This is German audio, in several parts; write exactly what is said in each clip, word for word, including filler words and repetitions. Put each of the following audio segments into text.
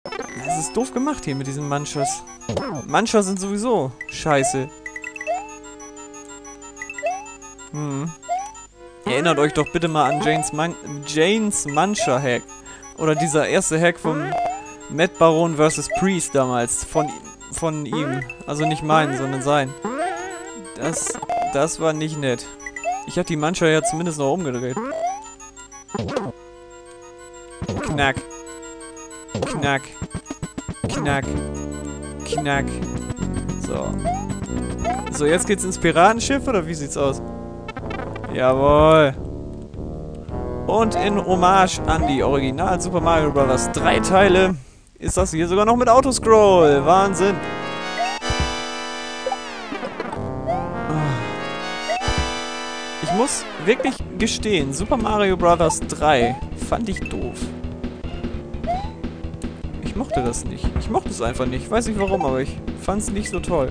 Das ist doof gemacht hier mit diesen Manchas. Mancha sind sowieso scheiße. Hm. Erinnert euch doch bitte mal an Janes, Man Janes Mancha-Hack. Oder dieser erste Hack vom Matt Baron versus. Priest damals. Von, von ihm. Also nicht meinen, sondern sein. Das, das war nicht nett. Ich hatte die Mancha ja zumindest noch umgedreht. Knack. Knack. Knack. Knack. So. So, jetzt geht's ins Piratenschiff, oder wie sieht's aus? Jawohl. Und in Hommage an die Original Super Mario Bros. drei Teile ist das hier sogar noch mit Autoscroll. Wahnsinn. Ich muss wirklich gestehen, Super Mario Bros. drei fand ich doof. Ich mochte das nicht. Ich mochte es einfach nicht. Weiß nicht warum, aber ich fand es nicht so toll.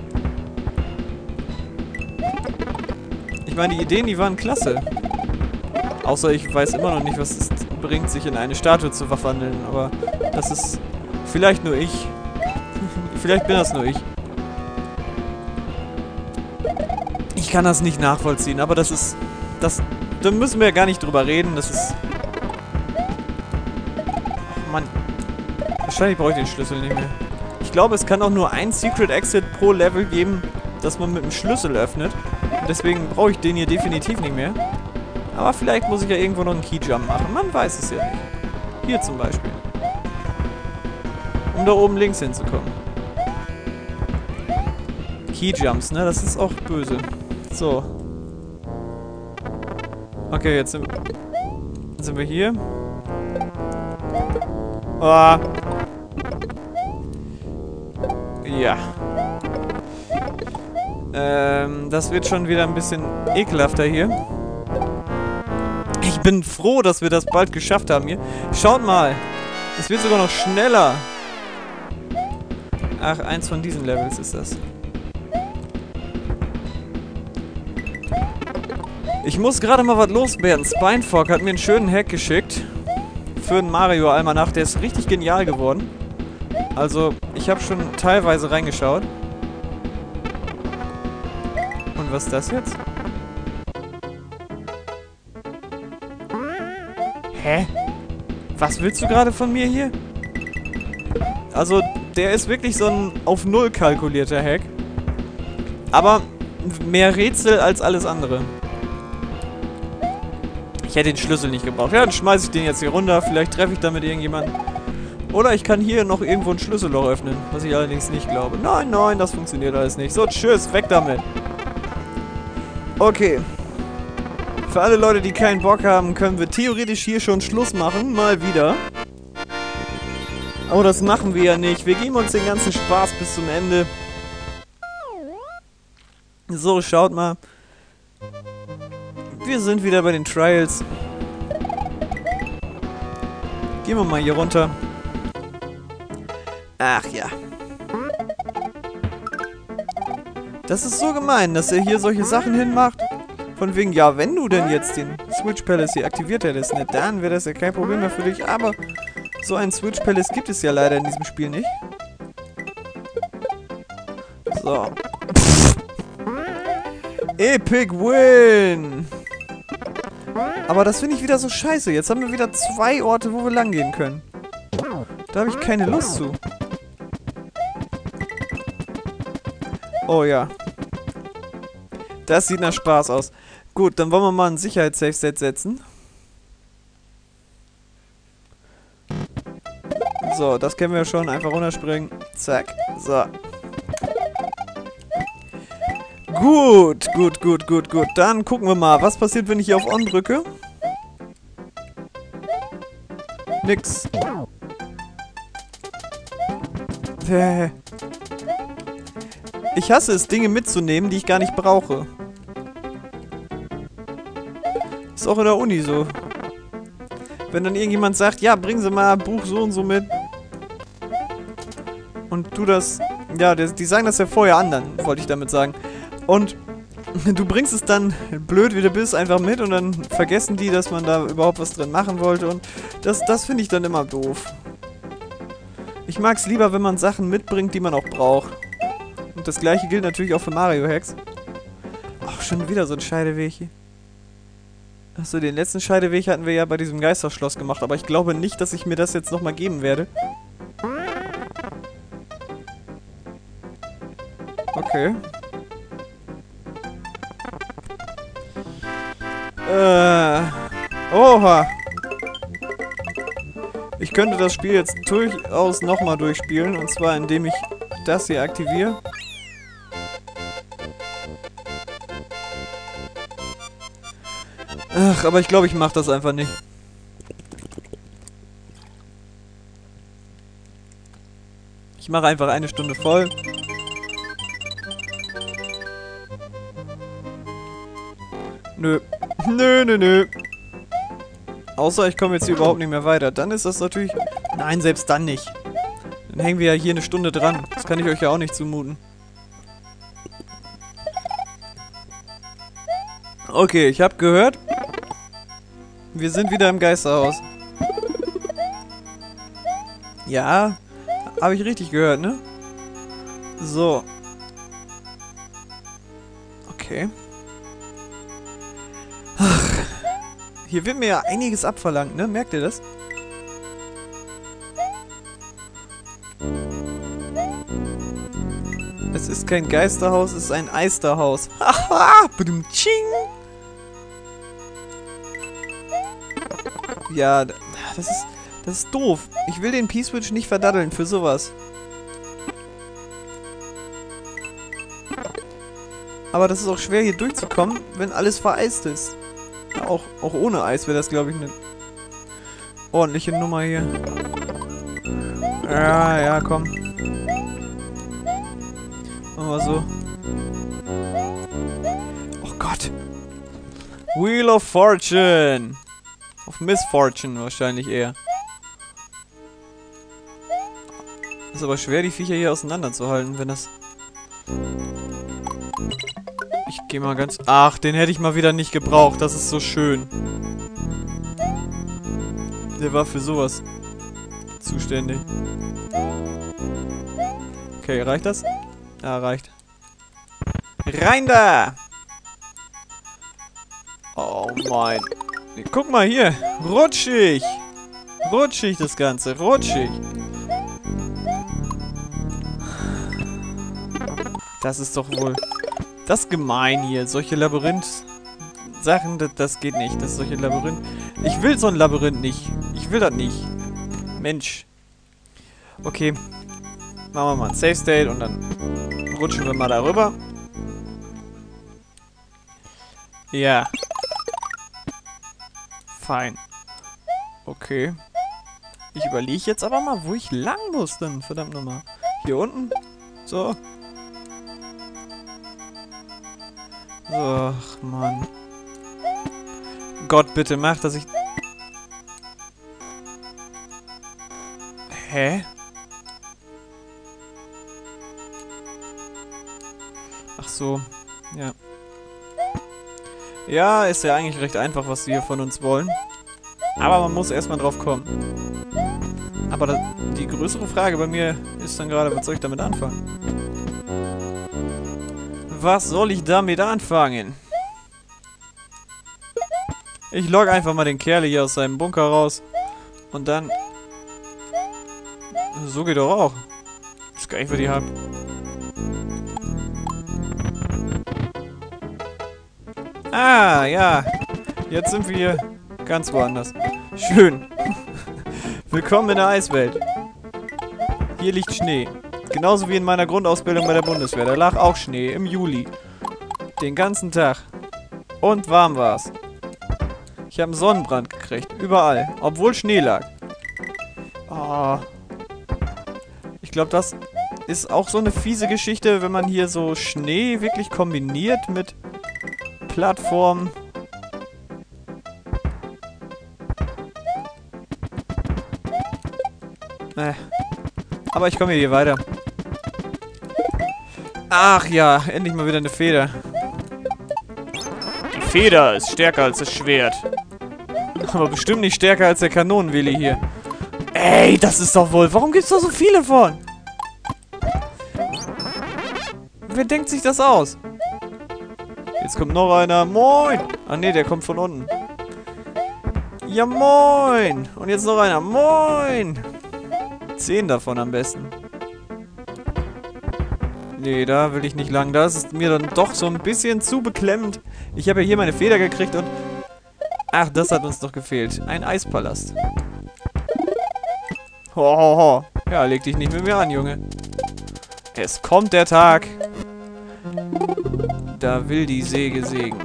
Ich meine, die Ideen, die waren klasse. Außer ich weiß immer noch nicht, was es bringt, sich in eine Statue zu verwandeln. Aber das ist vielleicht nur ich. Vielleicht bin das nur ich. Ich kann das nicht nachvollziehen, aber das ist... Das, da müssen wir ja gar nicht drüber reden. Das ist... Ach Mann. Wahrscheinlich brauche ich den Schlüssel nicht mehr. Ich glaube, es kann auch nur ein Secret Exit pro Level geben, das man mit dem Schlüssel öffnet. Und deswegen brauche ich den hier definitiv nicht mehr. Aber vielleicht muss ich ja irgendwo noch einen Keyjump machen. Man weiß es ja nicht. Hier zum Beispiel. Um da oben links hinzukommen. Keyjumps, ne? Das ist auch böse. So. Okay, jetzt sind, sind wir hier. Oh. Ja. Ähm, das wird schon wieder ein bisschen ekelhafter hier. Ich bin froh, dass wir das bald geschafft haben hier. Schaut mal. Es wird sogar noch schneller. Ach, eins von diesen Levels ist das. Ich muss gerade mal was loswerden. Spinefork hat mir einen schönen Hack geschickt. Für einen Mario-Almanach. Der ist richtig genial geworden. Also, ich habe schon teilweise reingeschaut. Und was ist das jetzt? Hä? Was willst du gerade von mir hier? Also, der ist wirklich so ein auf Null kalkulierter Hack. Aber mehr Rätsel als alles andere. Ich hätte den Schlüssel nicht gebraucht. Ja, dann schmeiße ich den jetzt hier runter. Vielleicht treffe ich damit irgendjemanden. Oder ich kann hier noch irgendwo ein Schlüsselloch öffnen. Was ich allerdings nicht glaube. Nein, nein, das funktioniert alles nicht. So, tschüss, weg damit. Okay. Für alle Leute, die keinen Bock haben, können wir theoretisch hier schon Schluss machen. Mal wieder. Aber das machen wir ja nicht. Wir geben uns den ganzen Spaß bis zum Ende. So, schaut mal. Wir sind wieder bei den Trials. Gehen wir mal hier runter. Ach ja. Das ist so gemein, dass er hier solche Sachen hinmacht. Von wegen, ja, wenn du denn jetzt den Switch Palace hier aktiviert hättest, ne, dann wäre das ja kein Problem mehr für dich. Aber so einen Switch Palace gibt es ja leider in diesem Spiel nicht. So. Epic Win! Aber das finde ich wieder so scheiße. Jetzt haben wir wieder zwei Orte, wo wir lang gehen können. Da habe ich keine Lust zu. Oh ja. Das sieht nach Spaß aus. Gut, dann wollen wir mal ein Sicherheits-Safe-Set setzen. So, das kennen wir schon. Einfach runterspringen. Zack. So. Gut, gut, gut, gut, gut. Dann gucken wir mal, was passiert, wenn ich hier auf On drücke. Nix. Ich hasse es, Dinge mitzunehmen, die ich gar nicht brauche. Ist auch in der Uni so. Wenn dann irgendjemand sagt, ja, bringen Sie mal Buch so und so mit. Und du das... Ja, die sagen das ja vorher anderen, wollte ich damit sagen. Und du bringst es dann, blöd wie du bist, einfach mit und dann vergessen die, dass man da überhaupt was drin machen wollte. Und das, das finde ich dann immer doof. Ich mag es lieber, wenn man Sachen mitbringt, die man auch braucht. Und das gleiche gilt natürlich auch für Mario Hacks. Ach, schon wieder so ein Scheideweg hier. Achso, den letzten Scheideweg hatten wir ja bei diesem Geisterschloss gemacht, aber ich glaube nicht, dass ich mir das jetzt nochmal geben werde. Okay. Äh. Oha. Ich könnte das Spiel jetzt durchaus nochmal durchspielen, und zwar indem ich das hier aktiviere. Ach, aber ich glaube, ich mache das einfach nicht. Ich mache einfach eine Stunde voll. Nö. Nö, nö, nö. Außer ich komme jetzt hier überhaupt nicht mehr weiter. Dann ist das natürlich... Nein, selbst dann nicht. Dann hängen wir ja hier eine Stunde dran. Das kann ich euch ja auch nicht zumuten. Okay, ich habe gehört... Wir sind wieder im Geisterhaus. Ja, habe ich richtig gehört, ne? So. Okay. Ach, hier wird mir ja einiges abverlangt, ne? Merkt ihr das? Es ist kein Geisterhaus, es ist ein Eisterhaus. Haha! Badum-tsching! Ja, das ist, das ist doof. Ich will den P-Switch nicht verdaddeln für sowas. Aber das ist auch schwer hier durchzukommen, wenn alles vereist ist. Ja, auch, auch ohne Eis wäre das, glaube ich, eine ordentliche Nummer hier. Ja, ja, komm. Machen wir so. Oh Gott. Wheel of Fortune. Auf Misfortune wahrscheinlich eher. Ist aber schwer, die Viecher hier auseinanderzuhalten, wenn das... Ich gehe mal ganz... Ach, den hätte ich mal wieder nicht gebraucht. Das ist so schön. Der war für sowas zuständig. Okay, reicht das? Ja, reicht. Rein da! Oh mein... Guck mal hier. Rutschig. Rutschig das Ganze. Rutschig. Das ist doch wohl... Das ist gemein hier. Solche Labyrinth-Sachen, das, das geht nicht. Das ist solche Labyrinth... Ich will so ein Labyrinth nicht. Ich will das nicht. Mensch. Okay. Machen wir mal ein Save State und dann rutschen wir mal darüber. Ja. Fein. Okay. Ich überlege jetzt aber mal, wo ich lang muss denn. Verdammt nochmal. Hier unten. So. So, ach Mann. Gott, bitte mach, dass ich... Hä? Ach so. Ja. Ja, ist ja eigentlich recht einfach, was sie hier von uns wollen. Aber man muss erstmal drauf kommen. Aber das, die größere Frage bei mir ist dann gerade, was soll ich damit anfangen? Was soll ich damit anfangen? Ich logge einfach mal den Kerl hier aus seinem Bunker raus. Und dann... So geht doch auch. Ist gar nicht, was ich hab. Ah, ja. Jetzt sind wir hier ganz woanders. Schön. Willkommen in der Eiswelt. Hier liegt Schnee. Genauso wie in meiner Grundausbildung bei der Bundeswehr. Da lag auch Schnee im Juli. Den ganzen Tag. Und warm war's. Ich habe einen Sonnenbrand gekriegt. Überall. Obwohl Schnee lag. Oh. Ich glaube, das ist auch so eine fiese Geschichte, wenn man hier so Schnee wirklich kombiniert mit Plattformen. Äh. Aber ich komme hier weiter. Ach ja, endlich mal wieder eine Feder. Die Feder ist stärker als das Schwert. Aber bestimmt nicht stärker als der Kanonenwilli hier. Ey, das ist doch wohl... Warum gibt's da so viele von? Wer denkt sich das aus? Jetzt kommt noch einer. Moin! Ah ne, der kommt von unten. Ja, moin! Und jetzt noch einer. Moin! Zehn davon am besten. Nee, da will ich nicht lang. Das ist mir dann doch so ein bisschen zu beklemmend. Ich habe ja hier meine Feder gekriegt und... Ach, das hat uns doch gefehlt. Ein Eispalast. Ho, ho, ho. Ja, leg dich nicht mit mir an, Junge. Es kommt der Tag. Da will die Säge sägen.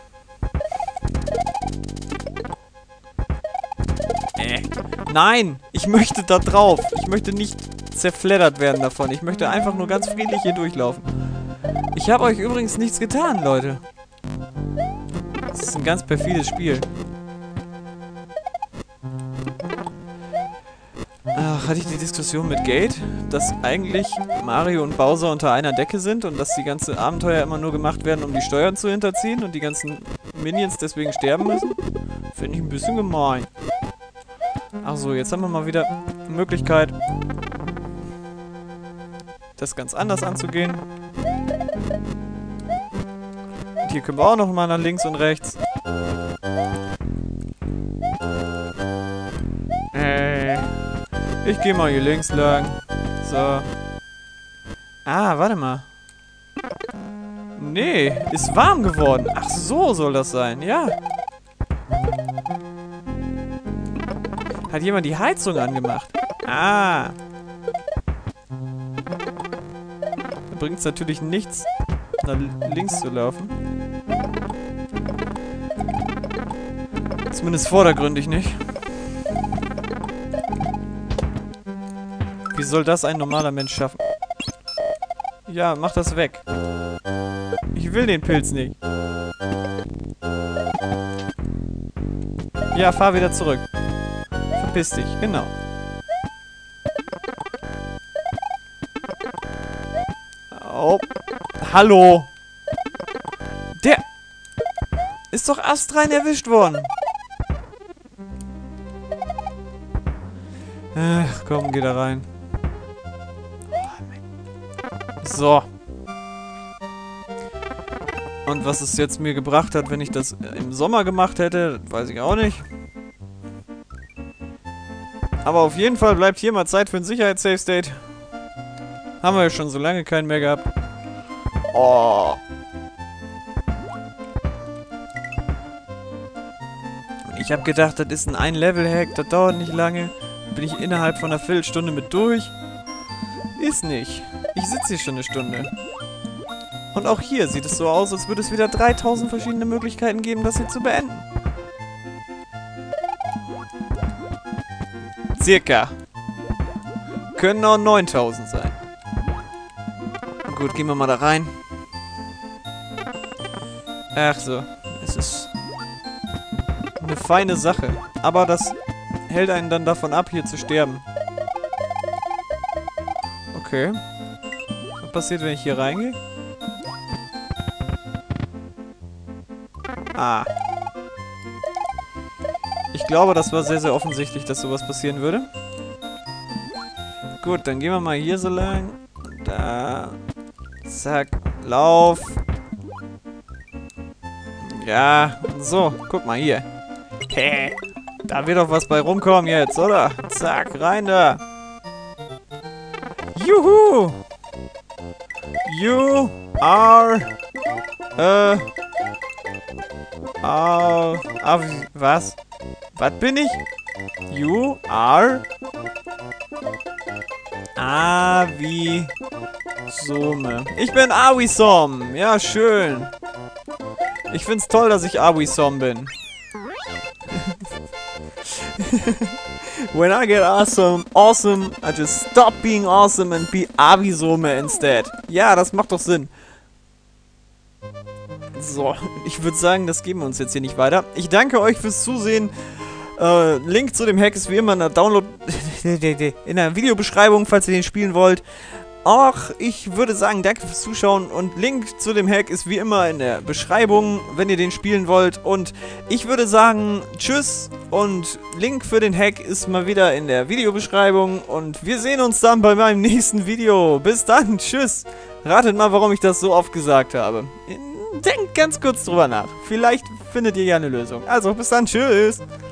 Äh. Nein! Ich möchte da drauf. Ich möchte nicht zerfleddert werden davon. Ich möchte einfach nur ganz friedlich hier durchlaufen. Ich habe euch übrigens nichts getan, Leute. Das ist ein ganz perfides Spiel. Ach, hatte ich die Diskussion mit Gate, dass eigentlich Mario und Bowser unter einer Decke sind und dass die ganzen Abenteuer immer nur gemacht werden, um die Steuern zu hinterziehen und die ganzen Minions deswegen sterben müssen? Finde ich ein bisschen gemein. Ach so, jetzt haben wir mal wieder die Möglichkeit, das ganz anders anzugehen. Und hier können wir auch noch mal nach links und rechts. Äh, ich gehe mal hier links lang. So. Ah, warte mal. Nee, ist warm geworden. Ach so soll das sein, ja. Hat jemand die Heizung angemacht? Ah. Da bringt es natürlich nichts, nach links zu laufen. Zumindest vordergründig nicht. Wie soll das ein normaler Mensch schaffen? Ja, mach das weg. Ich will den Pilz nicht. Ja, fahr wieder zurück. Verpiss dich, genau. Oh. Hallo. Der ist doch astrein erwischt worden. Ach, komm, geh da rein. So. Und was es jetzt mir gebracht hat, wenn ich das im Sommer gemacht hätte, weiß ich auch nicht. Aber auf jeden Fall bleibt hier mal Zeit für ein Sicherheits-Safe-State. Haben wir ja schon so lange keinen mehr gehabt. Oh. Ich habe gedacht, das ist ein Ein-Level-Hack, das dauert nicht lange. Bin ich innerhalb von einer Viertelstunde mit durch. Ist nicht. Ich sitze hier schon eine Stunde. Und auch hier sieht es so aus, als würde es wieder dreitausend verschiedene Möglichkeiten geben, das hier zu beenden. Circa. Können auch neuntausend sein. Gut, gehen wir mal da rein. Ach so. Es ist eine feine Sache. Aber das hält einen dann davon ab, hier zu sterben. Okay. Was passiert, wenn ich hier reingehe? Ah. Ich glaube, das war sehr, sehr offensichtlich, dass sowas passieren würde. Gut, dann gehen wir mal hier so lang. Da. Zack. Lauf. Ja. So, guck mal hier. Hä? Da wird doch was bei rumkommen jetzt, oder? Zack, rein da. Juhu! You are... Äh... Uh, ah, was? Was bin ich? You are... Avisome. Ich bin Awisome. Ja, schön. Ich find's toll, dass ich Awisome bin. When I get awesome, awesome, I just stop being awesome and be Avisome instead. Ja, das macht doch Sinn. So, ich würde sagen, das geben wir uns jetzt hier nicht weiter. Ich danke euch fürs Zusehen. Äh, Link zu dem Hack ist wie immer in der Download... in der Videobeschreibung, falls ihr den spielen wollt. Ach, ich würde sagen, danke fürs Zuschauen und Link zu dem Hack ist wie immer in der Beschreibung, wenn ihr den spielen wollt. Und ich würde sagen, tschüss und Link für den Hack ist mal wieder in der Videobeschreibung und wir sehen uns dann bei meinem nächsten Video. Bis dann, tschüss. Ratet mal, warum ich das so oft gesagt habe. Denkt ganz kurz drüber nach. Vielleicht findet ihr ja eine Lösung. Also, bis dann, tschüss.